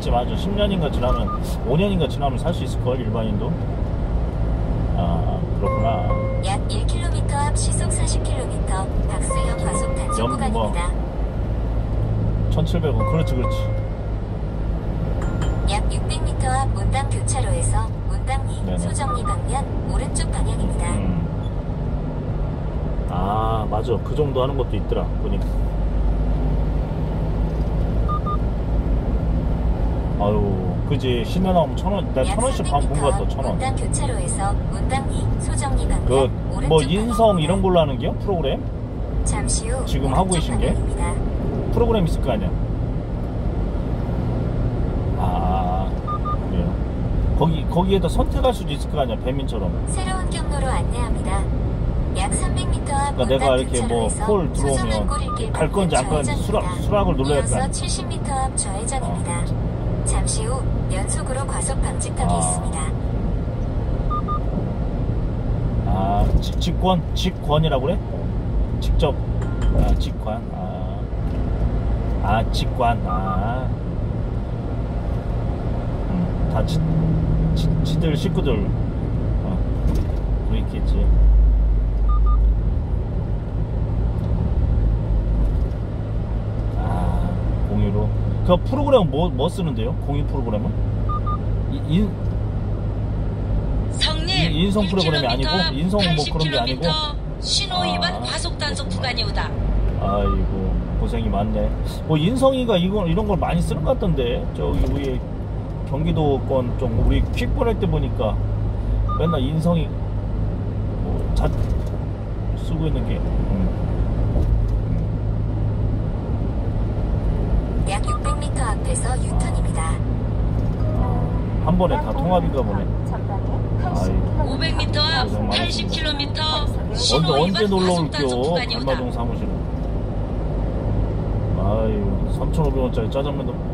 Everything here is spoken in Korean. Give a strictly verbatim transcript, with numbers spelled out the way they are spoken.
맞지 맞아. 십 년인가 지나면 오 년인가 지나면 살 수 있을걸 일반인도. 아 그렇구나. 약 일 킬로미터 앞 시속 사십 킬로미터 박수형 과속 단속 연- 뭐. 구간입니다. 천칠백 원 그렇지 그렇지. 약 육백 미터 앞 문당 교차로에서 문당리 네네. 소정리 방면 오른쪽 방향입니다. 음. 아 맞아 그 정도 하는 것도 있더라 보니까. 아유 그지 시내 나오면 천원 내가 약 천원씩 반 본 것 같다. 천원. 문당 교차로에서 문당리 소정리 방면 그 오른쪽 뭐 인성 방향입니다. 이런 걸로 하는 게요 프로그램? 잠시 후 지금 하고 오른쪽 계신 게? 방향입니다. 프로그램 있을 거 아니야. 아 그래요. 거기 거기에다 선택할 수도 있을 거 아니야 배민처럼. 새로운 경로로 안내합니다. 약 삼백 미터 앞 그러니까 내가 문당 이렇게 뭐 교차로에서 콜 들어오면 수정한 꼬리길 갈 건지 안 건지 좌회전입니다. 수락 수락을 눌러야 할 거 이어서 아니야. 칠십 미터 앞 좌회전입니다. 잠시 후 연속으로 과속 방지턱이 아. 있습니다. 아 직, 직권 직권이라고 그래? 직접 아 직관 아, 아 직관 아 음, 다 지, 지, 지들 식구들 어, 그렇겠지. 아 공유로 그 프로그램은 뭐, 뭐 쓰는데요? 공유 프로그램은? 이, 인, 성님 이- 인성 프로그램이 일 킬로미터 아니고? 인성 뭐 팔십 그런 게 아니고? 킬로미터 신호 위반 아, 과속 단속 그렇구나. 구간이 오다. 아이고 고생이 많네. 뭐 인성이가 이거 이런 걸 많이 쓰는 것 같던데 저기 우리 경기도권 좀 우리 퀵볼 할 때 보니까 맨날 인성이 뭐 자, 쓰고 있는 게 음. 약 육백 미터 앞에서 유턴입니다. 한 번에 다 통합인가 보네. 아이고 오백 미터 앞 고생 팔십 킬로미터 언제 신호 언제 위반 놀러 과속 올게요 단속 구간이 오다. 알마동 사무실은. 아유 삼천오백 원짜리 짜장면도